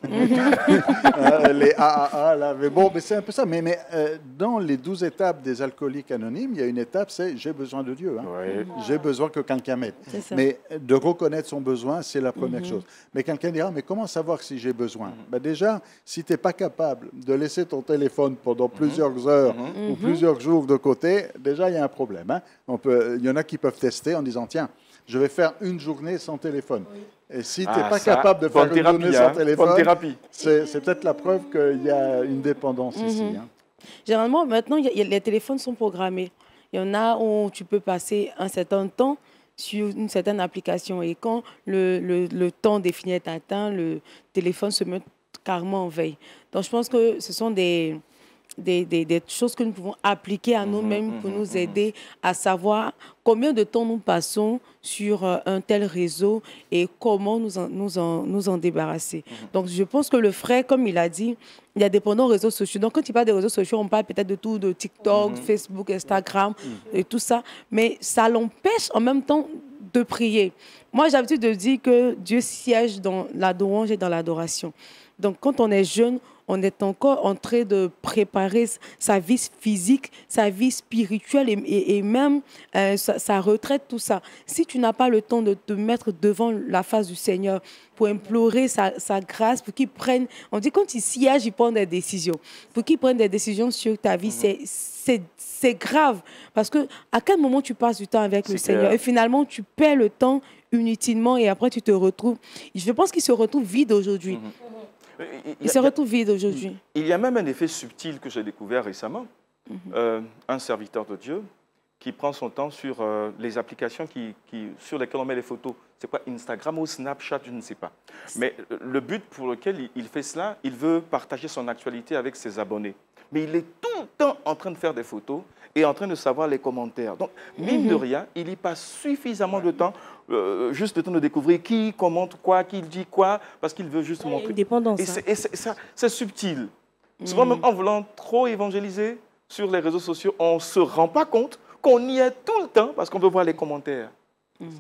Mm-hmm. les A A A, là. Mais bon, mais c'est un peu ça. Mais, mais euh, dans les douze étapes des alcooliques anonymes, il y a une étape, c'est j'ai besoin de Dieu. Hein. Oui. J'ai besoin que quelqu'un m'aide. Mais de reconnaître son besoin, c'est la première mm-hmm. chose. Mais quelqu'un dira, mais comment savoir si j'ai besoin? Mm-hmm. ben Déjà, si tu n'es pas capable de laisser ton téléphone pendant mm-hmm. plusieurs heures mm-hmm. ou plusieurs jours de côté, déjà, il y a un problème. Hein. On peut, il y en a qui peuvent tester en disant, tiens, je vais faire une journée sans téléphone. Oui. Et si tu n'es ah, pas ça, capable de faire une thérapie, journée hein, sans téléphone, c'est peut-être la preuve qu'il y a une dépendance mm-hmm. ici. Hein. Généralement, maintenant, y a, y a, les téléphones sont programmés. Il y en a où tu peux passer un certain temps sur une certaine application. Et quand le, le, le temps défini est atteint, le téléphone se met carrément en veille. Donc, je pense que ce sont des... Des, des, des choses que nous pouvons appliquer à nous-mêmes mmh, pour mmh, nous aider à savoir combien de temps nous passons sur euh, un tel réseau et comment nous en, nous en, nous en débarrasser. Mmh. Donc, je pense que le frère, comme il a dit, il y a dépendant aux réseaux sociaux. Donc, quand il parle des réseaux sociaux, on parle peut-être de tout, de TikTok, mmh. Facebook, Instagram mmh. et tout ça. Mais ça l'empêche en même temps de prier. Moi, j'ai l'habitude de dire que Dieu siège dans la louange et dans l'adoration. Donc, quand on est jeune, on est encore en train de préparer sa vie physique, sa vie spirituelle et, et, et même euh, sa, sa retraite, tout ça. Si tu n'as pas le temps de te mettre devant la face du Seigneur pour implorer sa, sa grâce, pour qu'il prenne... On dit quand il siège, il prend des décisions. Pour qu'il prenne des décisions sur ta vie, mm-hmm. c'est grave. Parce que à quel moment tu passes du temps avec le Seigneur clair. Et finalement, tu perds le temps inutilement et après, tu te retrouves... Je pense qu'il se retrouve vide aujourd'hui. Mm-hmm. Il, il se retrouve vide aujourd'hui. Il y a même un effet subtil que j'ai découvert récemment. Mm-hmm. euh, un serviteur de Dieu qui prend son temps sur euh, les applications qui, qui, sur lesquelles on met les photos. C'est quoi, Instagram ou Snapchat, je ne sais pas. Mais le but pour lequel il, il fait cela, il veut partager son actualité avec ses abonnés. Mais il est tout le temps en train de faire des photos et en train de savoir les commentaires. Donc, mine mm-hmm. de rien, il y passe suffisamment de temps, euh, juste le temps de découvrir qui commente quoi, qui dit quoi, parce qu'il veut juste ouais, montrer. Dépendance, et c'est subtil. Mm-hmm. Souvent, même en voulant trop évangéliser sur les réseaux sociaux, on ne se rend pas compte qu'on y est tout le temps parce qu'on veut voir les commentaires. Mm-hmm.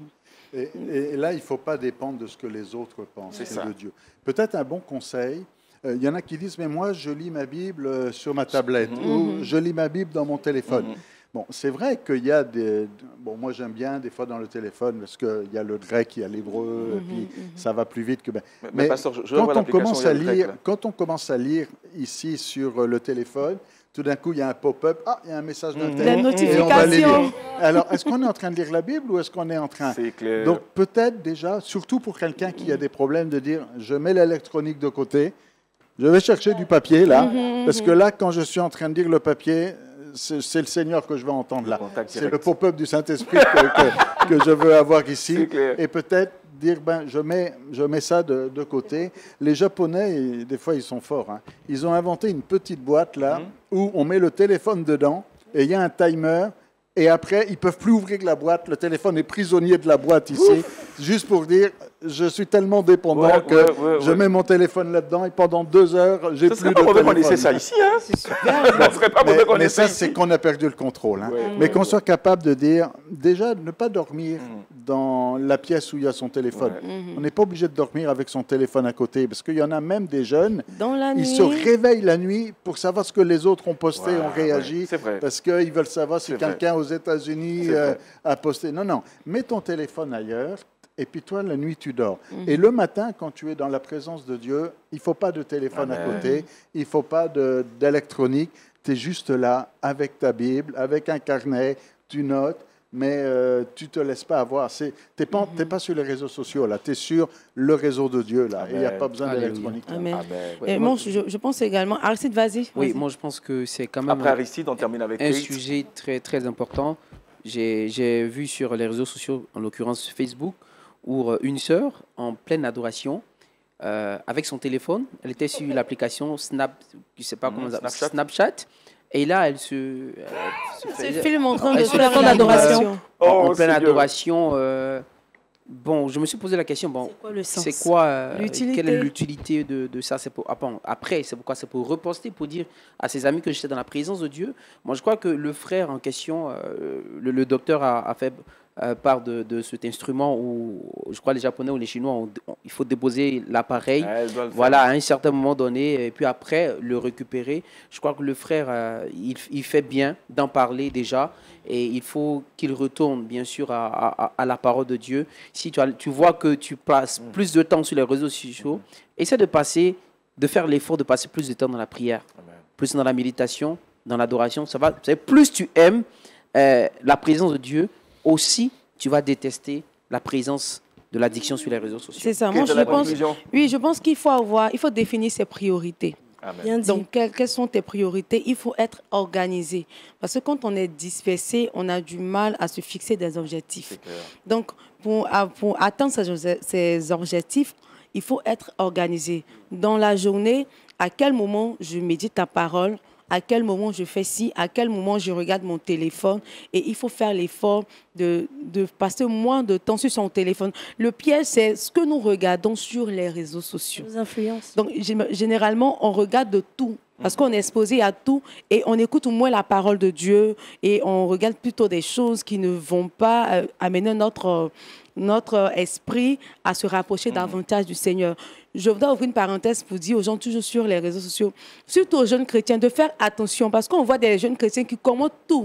Et, et là, il ne faut pas dépendre de ce que les autres pensent C'est ça. de Dieu. Peut-être un bon conseil, euh, il y en a qui disent, mais moi, je lis ma Bible euh, sur ma tablette Mhm. ou je lis ma Bible dans mon téléphone. Mhm. Bon, c'est vrai qu'il y a des... Bon, moi, j'aime bien des fois dans le téléphone parce qu'il y a le grec, il y a l'hébreu, et puis ça va plus vite que... Ben, Mais, mais pasteur, je, je vois quand, on l'application, commence il y a à le grec, lire, là. quand on commence à lire ici sur euh, le téléphone, tout d'un coup, il y a un pop-up. Ah, il y a un message d'un Mhm. tel. Des Et on va les notifications. lire. Alors, est-ce qu'on est en train de lire la Bible ou est-ce qu'on est en train... C'est clair. Donc, peut-être déjà, surtout pour quelqu'un qui a des problèmes, de dire, je mets l'électronique de côté, je vais chercher du papier, là, parce que là, quand je suis en train de lire le papier, c'est c'est le Seigneur que je vais entendre là. Contact C'est direct. le pop-up du Saint-Esprit que, que- que je veux avoir ici. C'est clair. Et peut-être dire, ben, je mets, je mets ça de, de côté. Les Japonais, et des fois, ils sont forts. Hein. Ils ont inventé une petite boîte là, où on met le téléphone dedans et il y a un timer. Et après, ils ne peuvent plus ouvrir la boîte. Le téléphone est prisonnier de la boîte ici. Juste pour dire, je suis tellement dépendant Ouais, que ouais, ouais, je ouais. mets mon téléphone là-dedans et pendant deux heures, j'ai Ce plus serait de pas mauvais qu'on téléphone. laissait ça ici, hein? C'est super. Ce serait pas Mais, mauvais qu'on mais laissait ça, ici. c'est qu'on a perdu le contrôle. Hein. Ouais, mais ouais, qu'on ouais. soit capable de dire, déjà, ne pas dormir Mm. dans la pièce où il y a son téléphone. Ouais. On n'est pas obligé de dormir avec son téléphone à côté, parce qu'il y en a même des jeunes, Dans la ils nuit. se réveillent la nuit pour savoir ce que les autres ont posté, Ouais, ont réagi, ouais, c'est vrai. parce qu'ils veulent savoir si C'est vrai. quelqu'un aux États-Unis C'est euh, vrai. a posté. Non, non, mets ton téléphone ailleurs. Et puis toi, la nuit, tu dors. Mhm. Et le matin, quand tu es dans la présence de Dieu, il ne faut pas de téléphone Amen. à côté, il ne faut pas de- d'électronique. Tu es juste là, avec ta Bible, avec un carnet, tu notes, mais euh, tu ne te laisses pas avoir. Tu n'es pas, t'es pas sur les réseaux sociaux, là. Tu es sur le réseau de Dieu, là. Et il n'y a Amen. pas besoin Alléluia. d'électronique. là. Amen. Amen. Ouais, Et moi- moi, je, je pense également. Aristide, vas-y. Oui, vas-y. moi je pense que c'est quand même Après un, Aristide, on termine avec un Kate. sujet très très important. J'ai j'ai vu sur les réseaux sociaux, en l'occurrence Facebook, où euh, une sœur en pleine adoration, euh, avec son téléphone, elle était sur l'application Snap, je sais pas Mhm, comment ça- Snapchat. Snapchat, et là elle se, elle se Ce faisait- film en train Elle de se faire fait une adoration. Oh, en pleine Seigneur. adoration. euh, bon, je me suis posé la question, bon, C'est quoi le sens? c'est quoi, euh, L'utilité. quelle est l'utilité de, de ça? C'est pour, ah, bon, après, c'est pourquoi? C'est pour reposter, pour dire à ses amis que j'étais dans la présence de Dieu. Moi, je crois que le frère en question, euh, le, le docteur a, a fait euh, part de, de cet instrument où, je crois, les Japonais ou les Chinois, ont- ont- il faut déposer l'appareil. Elle doit le faire. Voilà, à un certain moment donné, et puis après, le récupérer. Je crois que le frère, euh, il, il fait bien d'en parler déjà, et il faut qu'il retourne, bien sûr, à, à- à la parole de Dieu. Si tu, as- tu vois que tu passes plus de temps sur les réseaux sociaux, essaie de passer, de faire l'effort de passer plus de temps dans la prière, Amen. plus dans la méditation, dans l'adoration. Ça va, vous savez, plus tu aimes euh, la présence de Dieu, aussi tu vas détester la présence de l'addiction sur les réseaux sociaux. C'est ça. Kate, Moi, de je la pense. conclusion. Oui, je pense qu'il faut avoir, il faut définir ses priorités. Amen. Bien dit. Donc, quelles, quelles sont tes priorités? Il faut être organisé. Parce que quand on est dispersé, on a du mal à se fixer des objectifs. C'est clair. Donc, pour, à- pour atteindre ces, ces objectifs, il faut être organisé. Dans la journée, à quel moment je médite ta parole? À quel moment je fais ci? À quel moment je regarde mon téléphone? Et il faut faire l'effort de, de passer moins de temps sur son téléphone. Le piège, c'est ce que nous regardons sur les réseaux sociaux. Nos influences. Donc, gé- généralement, on regarde de tout. Parce qu'on est exposé à tout et on écoute moins la parole de Dieu et on regarde plutôt des choses qui ne vont pas euh, amener notre, euh, notre esprit à se rapprocher davantage du Seigneur. Je voudrais ouvrir une parenthèse pour dire aux gens toujours sur les réseaux sociaux, surtout aux jeunes chrétiens, de faire attention parce qu'on voit des jeunes chrétiens qui commentent tout.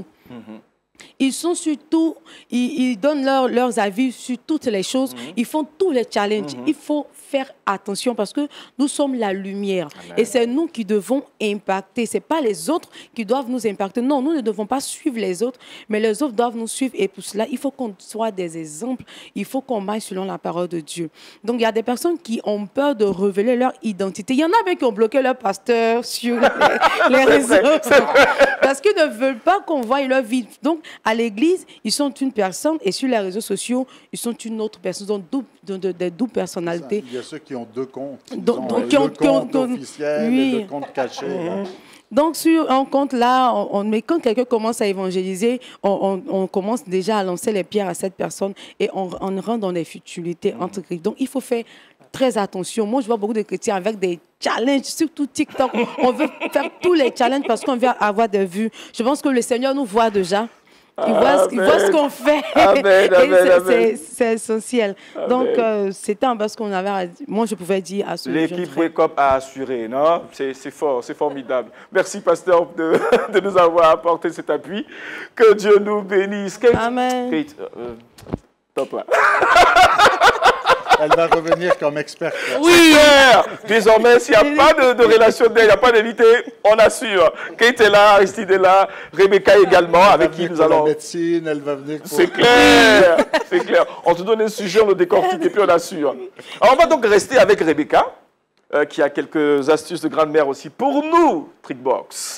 Ils sont sur tout, ils, ils donnent leur- leurs avis sur toutes les choses, ils font tous les challenges. Il faut faire attention parce que nous sommes la lumière. Amen. Et c'est nous qui devons impacter. Ce n'est pas les autres qui doivent nous impacter. Non, nous ne devons pas suivre les autres, mais les autres doivent nous suivre. Et pour cela, il faut qu'on soit des exemples. Il faut qu'on marche selon la parole de Dieu. Donc, il y a des personnes qui ont peur de révéler leur identité. Il y en a même qui ont bloqué leur pasteur sur les, les réseaux parce qu'ils ne veulent pas qu'on voie leur vie. Donc, à l'église, ils sont une personne et sur les réseaux sociaux, ils sont une autre personne. Ils ont double- de- de- des doubles personnalités. Il y a ceux qui ont deux comptes. Ils Donc- ont, donc, euh, qui ont- le qui ont- compte qui ont- officiel oui. et le compte caché. là. Donc, sur un compte là, on, on- mais quand quelqu'un commence à évangéliser, on, on- on commence déjà à lancer les pierres à cette personne et on, on rentre dans des futilités entre Christ. Donc, il faut faire très attention. Moi, je vois beaucoup de chrétiens avec des challenges, surtout TikTok. On veut faire tous les challenges parce qu'on veut avoir des vues. Je pense que le Seigneur nous voit déjà. Ils voient, ils voient ce qu'on fait. Amen, amen, amen. C'est essentiel. Amen. Donc, euh, c'était un peu ce qu'on avait à dire. Moi, je pouvais dire à ce L'équipe Wake Up a assuré, non? C'est fort, c'est formidable. Merci, pasteur, de, de nous avoir apporté cet appui. Que Dieu nous bénisse. Kate, Amen. Kate, euh, top là. Elle va revenir comme experte. Oui, désormais, s'il n'y a pas de, de relation d'aide, il n'y a pas d'invité, on assure. Kate est là, Aristide est là, Rebecca également, Elle avec va qui venir nous pour allons... la médecine, elle va venir pour... C'est clair, c'est clair. On te donne un sujet, on le décortique et puis on assure. Alors, on va donc rester avec Rebecca, euh, qui a quelques astuces de grand-mère aussi pour nous, Trickbox.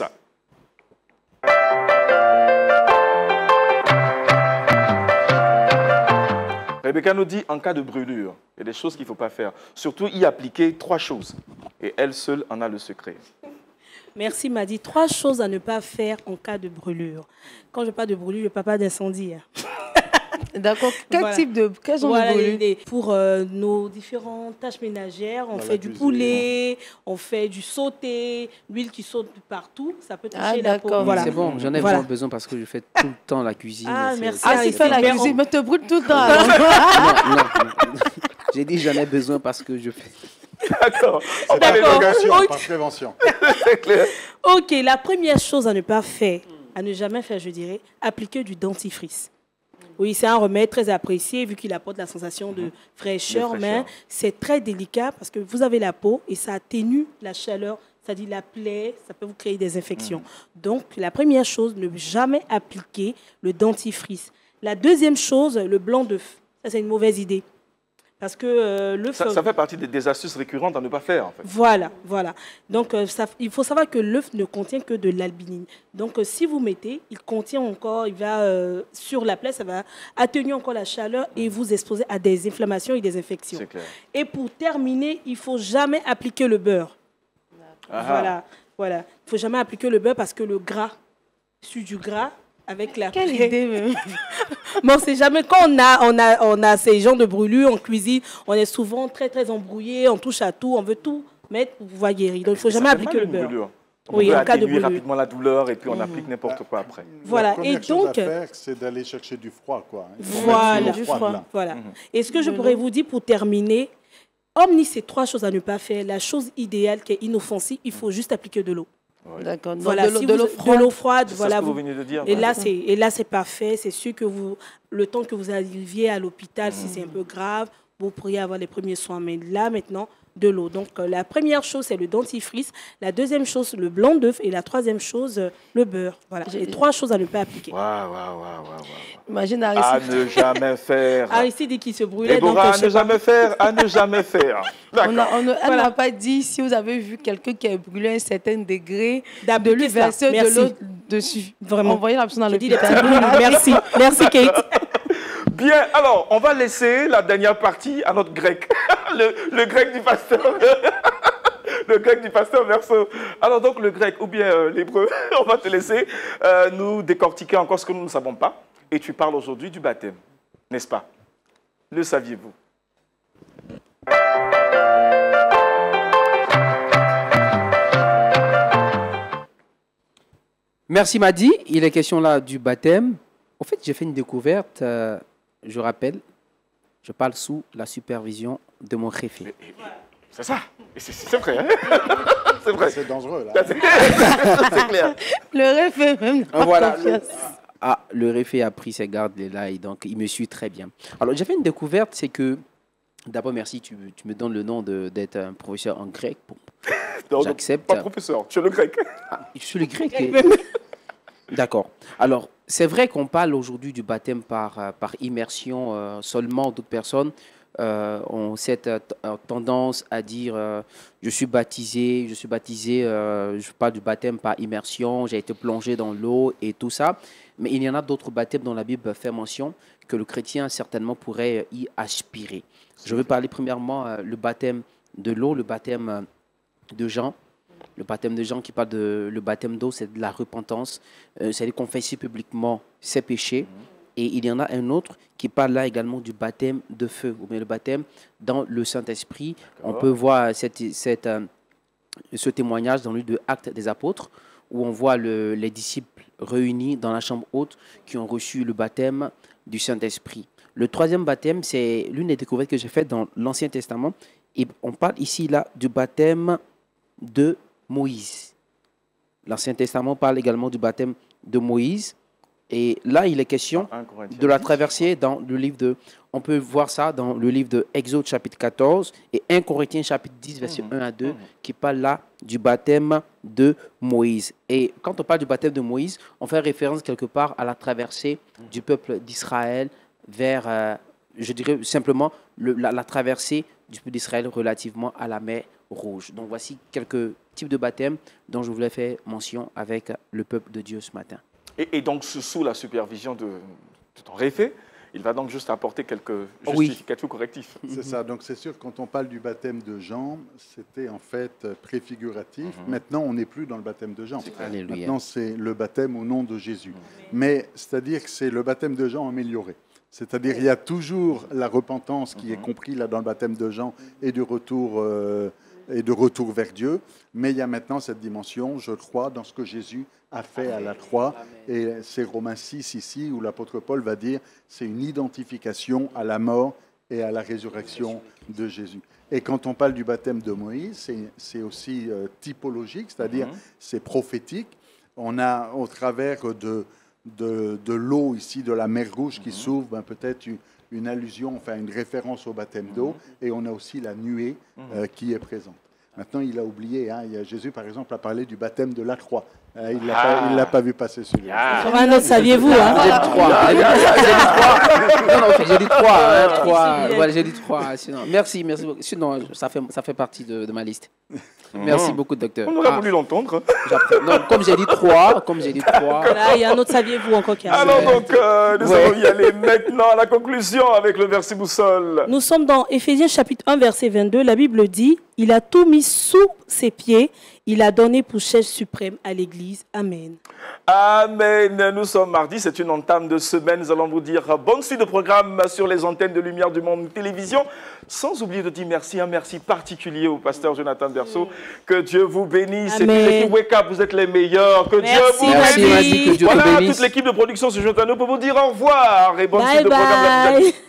Rebecca nous dit, en cas de brûlure, il y a des choses qu'il ne faut pas faire. Surtout, y appliquer trois choses. Et elle seule en a le secret. Merci, m'a dit trois choses à ne pas faire en cas de brûlure. Quand je parle de brûlure, je ne parle pas d'incendie. D'accord. Quel Voilà. type de... Quels sont Voilà, les les- brûlures? les- pour euh, nos différentes tâches ménagères, on Dans fait la du cuisine. poulet, on fait du sauté, l'huile qui saute de partout, ça peut toucher Ah, la peau. d'accord. Voilà. C'est bon, j'en ai Voilà. vraiment besoin parce que je fais tout le temps la cuisine. Ah, C'est- merci. c'est- Ah, tu c'est fais la super. cuisine, mais te brûle tout le temps. alors. Non, non. J'ai dit j'en ai besoin parce que je fais. D'accord. On C'est va par les D'accord. prévention, Ok. par prévention. c'est clair. Ok, la première chose à ne pas faire, à ne jamais faire, je dirais, appliquer du dentifrice. Oui, c'est un remède très apprécié vu qu'il apporte la sensation de fraîcheur, De mais fraîcheur. c'est très délicat parce que vous avez la peau et ça atténue la chaleur, c'est-à-dire la plaie, ça peut vous créer des infections. Donc, la première chose, ne jamais appliquer le dentifrice. La deuxième chose, le blanc d'œuf. Ça, c'est une mauvaise idée. Parce que euh, l'œuf... Ça, ça fait partie des, des astuces récurrentes à ne pas faire, en fait. Voilà, voilà. Donc, euh, ça- il faut savoir que l'œuf ne contient que de l'albinine. Donc, euh, si vous mettez, il contient encore, il va euh, sur la plaie, ça va atténuer encore la chaleur et vous exposer à des inflammations et des infections. C'est clair. Et pour terminer, il faut jamais appliquer le beurre. Ah, Voilà, voilà. Il faut jamais appliquer le beurre parce que le gras, sur du gras, avec la Quelle plaie- idée, même. Mais on sait jamais, quand on a, on, a, on a ces gens de brûlure en cuisine, on est souvent très très embrouillé, on touche à tout, on veut tout mettre pour pouvoir guérir. Donc il ne faut Ça jamais fait appliquer mal, le une beurre. brûlure. On Oui, veut en cas de atténuer brûlure. rapidement la douleur et puis on applique n'importe quoi après. Voilà, La première et chose donc- à faire, c'est d'aller chercher du froid, quoi. Il faut Voilà. mettre Du l'eau froide, froid. là. Voilà. Mhm. Et ce que je pourrais vous dire pour terminer, hormis ces trois choses à ne pas faire, la chose idéale qui est inoffensive, il faut juste appliquer de l'eau. D'accord. Donc, Voilà, de l'eau- si de vous- l'eau de froide. l'eau froide, C'est ça voilà. ce que vous vous- venez de dire. Et voilà. là, c'est et là, c'est parfait. C'est sûr que vous, le temps que vous arriviez à l'hôpital, si c'est un peu grave, vous pourriez avoir les premiers soins. Mais là, maintenant, de l'eau. Donc, euh, la première chose, c'est le dentifrice. La deuxième chose, le blanc d'œuf. Et la troisième chose, euh, le beurre. Voilà. Les trois choses à ne pas appliquer. Waouh, waouh, waouh, waouh, waouh. Imagine À Aristide. ne jamais faire. Aristide qui se brûlait. Donc, Déborah, euh, à je ne sais pas. jamais faire, à ne jamais faire. On a- D'accord. on ne- elle Voilà. n'a pas dit si vous avez vu quelqu'un qui a brûlé à un certain degré, de D'appliquer lui cela. verser de Merci. l'eau dessus. Vraiment. Envoyer la personne dans Je dis des l'hôpital. petites brûlures. Merci. Merci, Kate. Bien, alors, on va laisser la dernière partie à notre grec. le, le grec du pasteur. Le grec du pasteur Verso. Alors donc le grec ou bien euh, l'hébreu, on va te laisser euh, nous décortiquer encore ce que nous ne savons pas. Et tu parles aujourd'hui du baptême, n'est-ce pas? Le saviez-vous? Merci Madi. Il est question là du baptême. En fait, j'ai fait une découverte. euh, je rappelle, je parle sous la supervision de mon réfé. C'est ça. Et c'est- C'est vrai. Hein. C'est vrai. C'est dangereux, là. C'est c'est clair. Le rêve est même pas Voilà. confiance. Ah, le réfé a pris ses gardes là et donc il me suit très bien. Alors, j'ai fait une découverte, c'est que d'abord, merci, tu, tu me donnes le nom de- d'être un professeur en grec. Bon, Donc, J'accepte. Pas professeur, tu es le grec. ah, je suis le grec. et- D'accord. Alors, c'est vrai qu'on parle aujourd'hui du baptême par, euh, par immersion euh, seulement. D'autres personnes euh, ont cette euh, t- euh, tendance à dire euh, je suis baptisé, je suis baptisé, euh, je parle du baptême par immersion, j'ai été plongé dans l'eau et tout ça. Mais il y en a d'autres baptêmes dont la Bible fait mention que le chrétien certainement pourrait y aspirer. Je veux parler premièrement euh, le baptême de l'eau, le baptême euh, de Jean. Le baptême de Jean qui parle de le baptême d'eau, c'est de la repentance, euh, c'est de confesser publiquement ses péchés. Et il y en a un autre qui parle là également du baptême de feu, ou bien le baptême dans le Saint-Esprit. On D'accord. peut voir cette, cette, euh, ce témoignage dans le livre de Actes des Apôtres, où on voit le- les disciples réunis dans la chambre haute qui ont reçu le baptême du Saint-Esprit. Le troisième baptême, c'est l'une des découvertes que j'ai faites dans l'Ancien Testament. Et on parle ici là du baptême de Moïse. L'Ancien Testament parle également du baptême de Moïse. Et là, il est question de la traversée dans le livre de... On peut voir ça dans le livre de Exode chapitre quatorze et un Corinthiens chapitre dix, verset un à deux, qui parle là du baptême de Moïse. Et quand on parle du baptême de Moïse, on fait référence quelque part à la traversée du peuple d'Israël vers, euh, je dirais simplement, le- la, la traversée du peuple d'Israël relativement à la mer Rouge. Donc voici quelques types de baptêmes dont je voulais faire mention avec le peuple de Dieu ce matin. Et, et donc, sous sous la supervision de, de ton réfet, il va donc juste apporter quelques Oui. justificatifs ou correctifs. C'est ça, donc c'est sûr, quand on parle du baptême de Jean, c'était en fait préfiguratif. Maintenant, on n'est plus dans le baptême de Jean. Alléluia. Maintenant, c'est le baptême au nom de Jésus. Mais c'est-à-dire que c'est le baptême de Jean amélioré. C'est-à-dire il y a toujours la repentance qui est comprise là dans le baptême de Jean et du retour euh, et de retour vers Dieu. Mais il y a maintenant cette dimension, je crois, dans ce que Jésus a fait à la croix. Et c'est Romains six ici où l'apôtre Paul va dire c'est une identification à la mort et à la résurrection de Jésus. Et quand on parle du baptême de Moïse, c'est- c'est aussi euh, typologique, c'est-à-dire c'est prophétique. On a au travers de, de, de l'eau ici, de la mer Rouge qui s'ouvre, ben, peut-être une, une allusion, enfin une référence au baptême d'eau. Et on a aussi la nuée euh, qui est présente. Maintenant, il a oublié, hein, il y a Jésus par exemple a parlé du baptême de la croix. Euh, il ne l'a pas, il l'a pas vu passer celui-là. Ah. Sur un autre, saviez-vous, J'ai hein? dit trois. J'ai dit trois. Non, non, j'ai dit trois. hein, trois. Voilà, j'ai dit trois. Sinon, merci, merci beaucoup. Sinon, ça fait, ça fait partie de, de ma liste. Merci beaucoup, docteur. On aurait Ah, voulu l'entendre. j'apprends. Non, comme j'ai dit trois, comme j'ai dit trois. Là, il y a un autre, saviez-vous encore qui a Alors donc, euh, nous Ouais. allons y aller maintenant à la conclusion avec le verset boussole. Nous sommes dans Éphésiens chapitre un, verset vingt-deux. La Bible dit « Il a tout mis sous ses pieds. Il a donné pour chef suprême à l'Église. Amen. » Amen. Nous sommes mardi, c'est une entame de semaine. Nous allons vous dire bonne suite de programme sur les antennes de Lumière du Monde Télévision. Sans oublier de dire merci, un merci particulier au pasteur Jonathan Berceau. Que Dieu vous bénisse. Et puis Amen. l'équipe Wake Up, vous êtes les meilleurs. Que Merci, Dieu vous Merci, bénisse. Madi, que Dieu te Voilà, bénisse. toute l'équipe de production sur Jonathan pour vous dire au revoir et bonne Bye suite de programme. la bye.